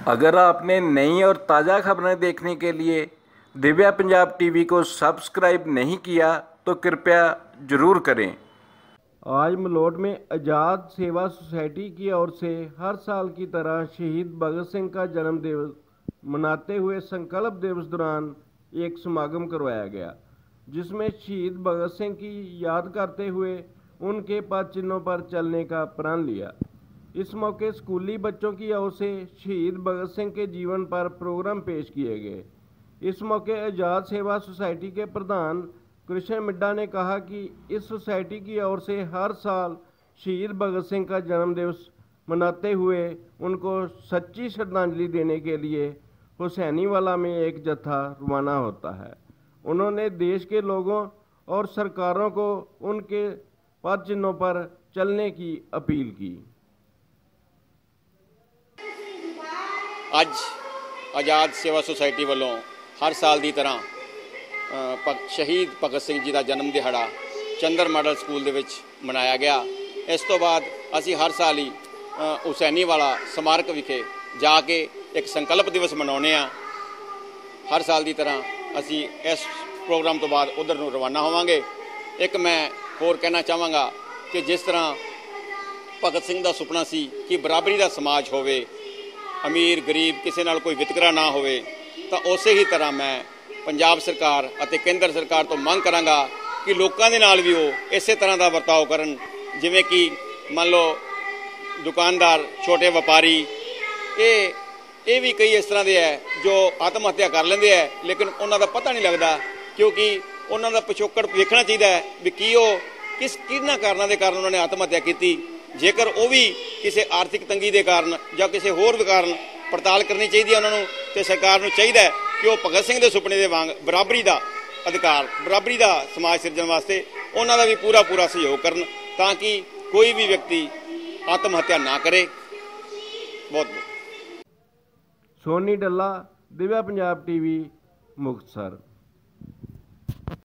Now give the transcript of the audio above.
अगर आपने नई और ताज़ा खबरें देखने के लिए दिव्या पंजाब टीवी को सब्सक्राइब नहीं किया तो कृपया ज़रूर करें। आज मलोट में आज़ाद सेवा सोसाइटी की ओर से हर साल की तरह शहीद भगत सिंह का जन्म दिवस मनाते हुए संकल्प दिवस दौरान एक समागम करवाया गया, जिसमें शहीद भगत सिंह की याद करते हुए उनके पद चिन्हों पर चलने का प्रण लिया। इस मौके स्कूली बच्चों की ओर से शहीद भगत सिंह के जीवन पर प्रोग्राम पेश किए गए। इस मौके आज़ाद सेवा सोसाइटी के प्रधान कृष्ण मिड्डा ने कहा कि इस सोसाइटी की ओर से हर साल शहीद भगत सिंह का जन्मदिवस मनाते हुए उनको सच्ची श्रद्धांजलि देने के लिए हुसैनीवाला में एक जत्था रवाना होता है। उन्होंने देश के लोगों और सरकारों को उनके पद चिन्हों पर चलने की अपील की। ਅੱਜ आज़ाद सेवा सोसाइटी वालों हर साल की तरह शहीद भगत सिंह जी का जन्म दिहाड़ा चंद्र मॉडल स्कूल दे विच मनाया गया। इस तो बाद असी हर साल ही हुसैनीवाला स्मारक विखे जाके एक संकल्प दिवस मनाने आ। हर साल की तरह असी इस प्रोग्राम तो बाद उधर नूं रवाना होवांगे। एक मैं होर कहना चाहांगा कि जिस तरह भगत सिंह का सुपना सी कि बराबरी का समाज होवे, अमीर गरीब किसी नाल कोई वितकरा ना होवे, तो उस ही तरह मैं पंजाब सरकार अते केंद्र सरकार तो मंग करांगा कि लोगों के नाल भी वो इस तरह का बर्ताव करन, जिवें कि मान लो दुकानदार छोटे व्यापारी ये भी कई इस तरह के है जो आत्म हत्या कर लेंदे है, लेकिन उन्हों का पता नहीं लगता क्योंकि उन्हों का पिछोकड़ देखना चाहिए भी की वो किन्हां कारणों के कारण उन्होंने आत्म हत्या की। जेकर वो भी किसी आर्थिक तंगी के कारण या किसी होर कारण पड़ताल करनी चाहिए उन्होंने, तो सरकार को चाहिए कि वो भगत सिंह के सुपने के वांग बराबरी का अधिकार, बराबरी का समाज सिरजन वास्ते उन्हों का भी पूरा पूरा सहयोग करन, ताकि कोई भी व्यक्ति आत्म हत्या ना करे। बहुत बहुत सोनी डल्ला, दिव्या पंजाब टीवी, मुक्तसर।